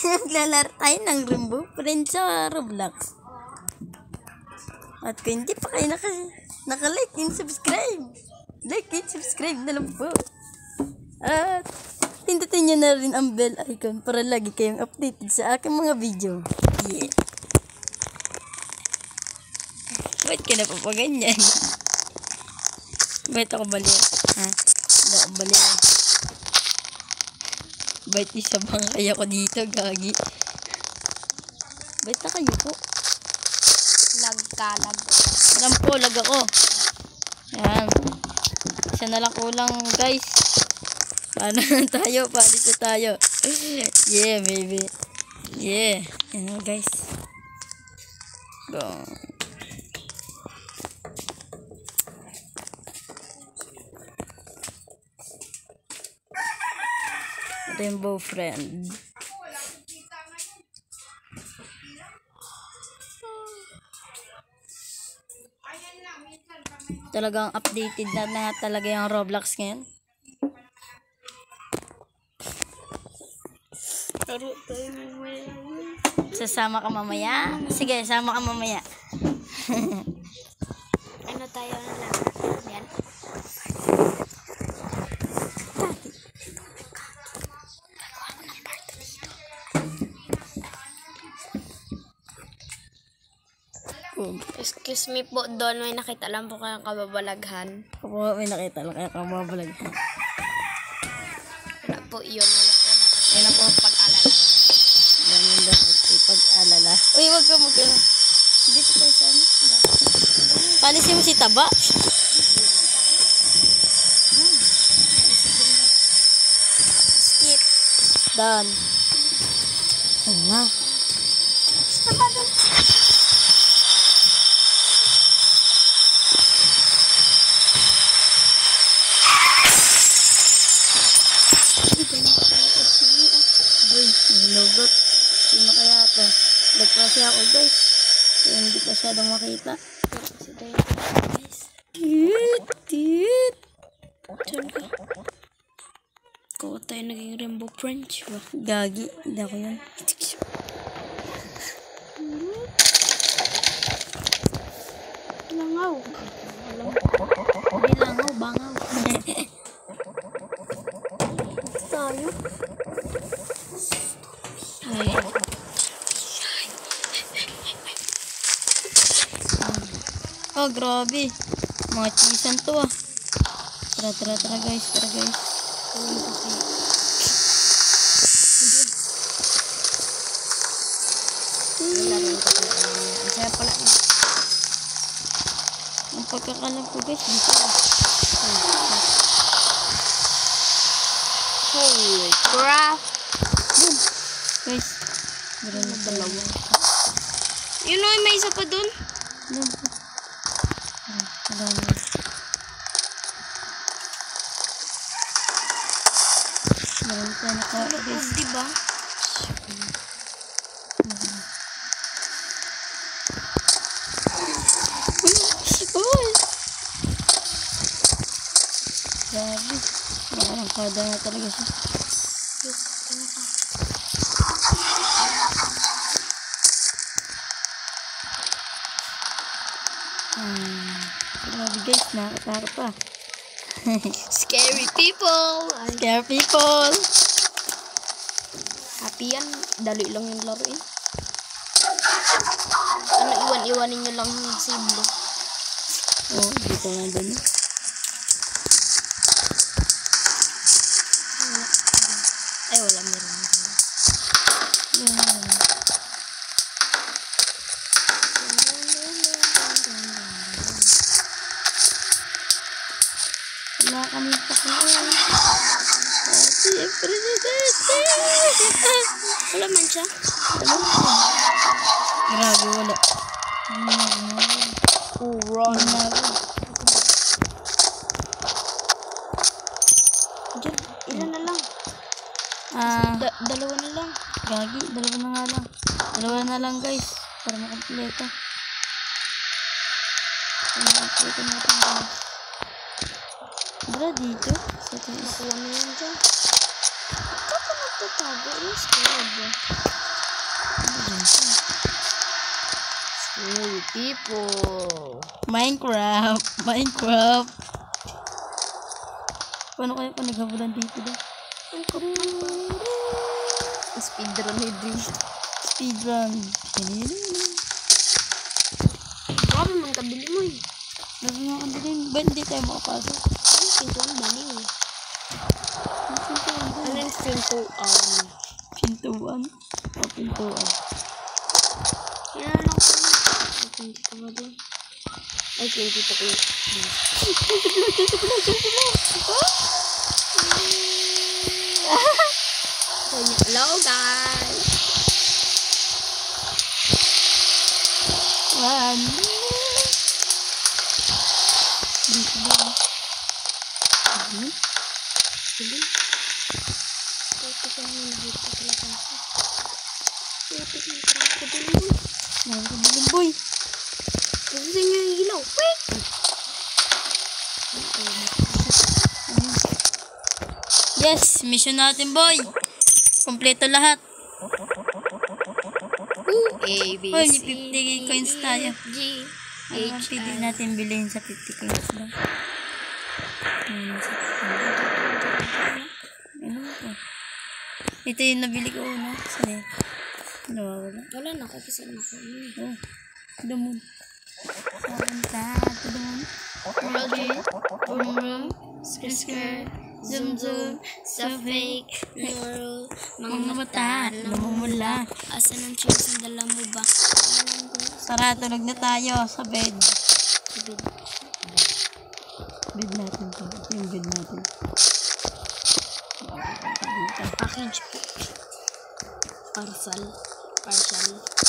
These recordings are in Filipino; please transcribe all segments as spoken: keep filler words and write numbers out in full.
Naglalaro tayo ng Rainbow Friends sa Roblox. At kung hindi pa kayo naka, naka-like and subscribe, like and subscribe na lang po. At pindutin nyo na rin ang bell icon para lagi kayong updated sa aking mga video. Yeah. Ba't ka na pa ganyan? Ba't ako bali? Ha? Ba't ako bali? Ba't isa bang kaya ko dito, gagi? Ba't na kayo po? Lag ka, lag. Alam po, lag ako. Yan. Isa na lang kulang, guys. Paano na tayo? Palis na tayo. Yeah, baby. Yeah. Yan na, guys. Go. Rainbow Friend. Talagang updated na na talaga yung Roblox ngayon. Sasama ka mamaya? Sige, sama ka mamaya. Ano tayo na lang? Yan. Excuse me po, doon may nakita lang po kayong kababalaghan. Ako may nakita lang kaya kababalaghan. Wala po yun. Wala po dapat. Yan po Pag-alala. Ganyan dapat ipag-alala. Uy, wag ka mag dito tayo sa ano? Palisin mo si Taba. Skip. Done. Ano na? Lugot. Sino kaya ito? Lag kasi ako, guys. Kaya hindi masyadong makita. Cute! Cute! Diyan ka. Kung tayo naging Rainbow Friends. Gagi. Hindi ako yun. Langaw. Hindi langaw, bangaw. Tayo. Ay. Oh, grabe. Mga chisan to ah. Tara, tara, tara guys. Tara guys. Ang saya pala. Ang pagkakalam ko guys. Dito ah. Holy crap. Boom. Guys. Meron na dalawa. Yun o, may isa pa dun. Boom. Ah, marami. Meron tayo naka guys. Diba? Uy! Grabe. Parang kada na talaga siya. Yes, ano ka? Hmm. Grabe guys, nakataro pa. Scary people. Scare people. Happy yan. Dali lang yung laruin. Ano, iwan-iwanin nyo lang yung siblo. Oh, dito nga doon. Ay, wala meron. Yan. Wala kami pakialam. Siyempre, Wala man siya. grabe, wala. Oh, run. Diyan, ilan na lang? Ah, Da dalawa na lang. gagi, dalawa na nga lang. Dalawa na lang guys, para makompleto. Para makompleto natin guys. Dala dito. Sa tayo. Nakuha na yun dyan. Ikaw pa nagtatago. Yung scared. Scary people. Minecraft. Minecraft. Paano kaya kung naghabulan dito ba? Speedrun ni Dri. Speedrun. Baka naman kabili mo eh. Lagi nga kabiling. Ba't hindi tayo makapasok? Pintuan ba niyo eh? Ano yung pintuan? Pintuan? O pintuan? Yan lang po. Ay, twenty ka ba dun? Ay, twenty pa ko. Hello guys! One. Dito ba? Ano? Sige. Ito siya naman nakita sa labas. Ito siya nakita sa labas. Nakakabiling boy. Gusto niyo yung ilaw. Wait! Yes, mission natin boy. Kompleto lahat. A, B, Hoy, C, fifty coins tayo. G, Ano ang H, pwede I. natin bilhin sa fifty coins lang? Ano sa Ano ito? Ito yung nabili ko una. Saan yun? Nawawala. Wala na, kapisan na ko. Oh, dumon. Saan ta? Dumon. Roger, boom boom, skr skr, zoom zoom, so fake, nuro, mga mata, namumula. Asan ang chance ang dala mo ba? Tara, tulog na tayo sa bed. Sabid. Bed natin to. Ito yung bed natin. Package po. Parcel. Parcel.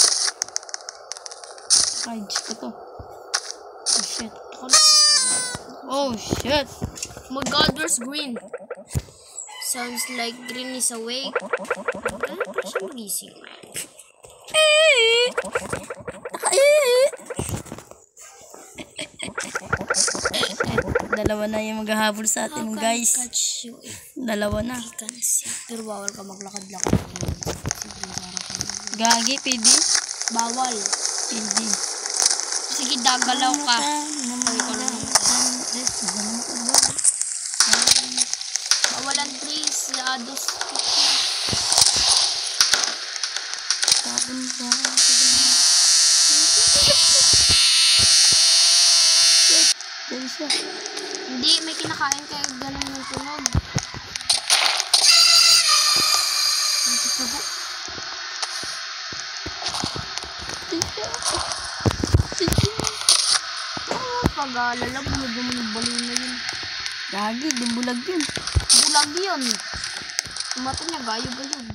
Package ko to. Oh shit. Ako na. Oh shit. Oh my god, where's green? Sounds like green is awake. Ano pa siya magising? Eh! Eh! Dalawa na yung maghahabol sa atin, How can guys. I catch you if Dalawa na. I can see? Pero bawal ka maglakad-lakad. Gagi, P D. Bawal. P D. Sige, dagalaw ka. Bawalan trees. Ados. Tapon ka. Dali siya. Hindi, may kinakain kayo. Ganun yung tunog. Ito pa ba? Pag-aalala, bumagam yung balon na yun. Gagi, dumbulag yun. Bulag yun. Tumata niya, gayog-gayog.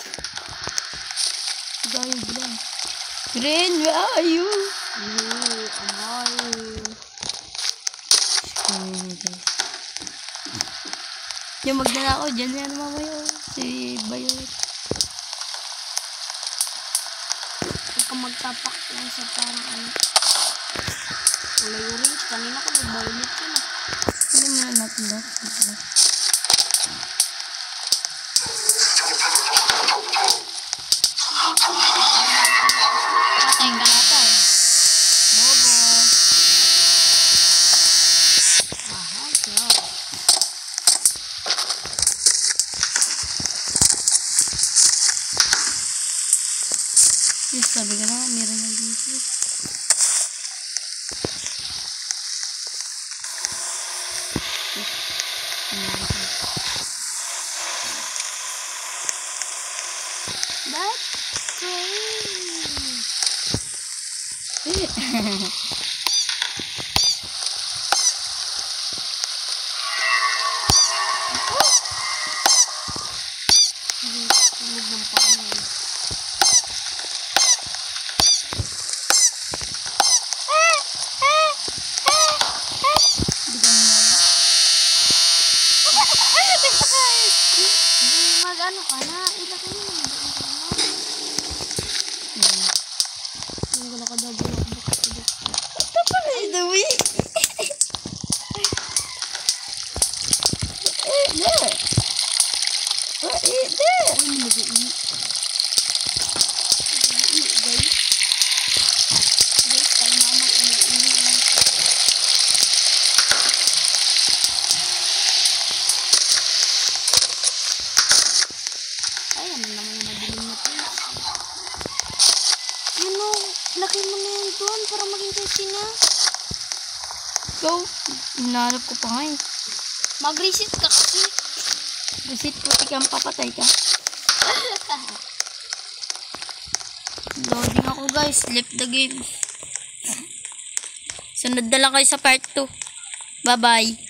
Gayog lang. Ren, where are you? Hey, amay. Yung magdala ko dyan, yan mamaya. Si Bayot. Huwag ka magtapak lang sa parang ano. Kulay orange. Kanina ko nag-violet yun ah. Ano muna natin ba? Patay ka na to. Bobo. Aha, God. Yes, sabi ka na, meron yung dito. That's crazy. Tulog ng panay. Hindi mag-ano ka na. Ilagay mo na doon ka na. Yung gala ka daw bulak-bulak. Laki mo na yan doon para maging kasi na. Go. Hinahanap ko pa nga eh. Mag-reset ka kasi. Reset ko, ikaw papatay ka. Loading ako guys. Left the game. Sunod na lang kayo sa part two. Bye-bye.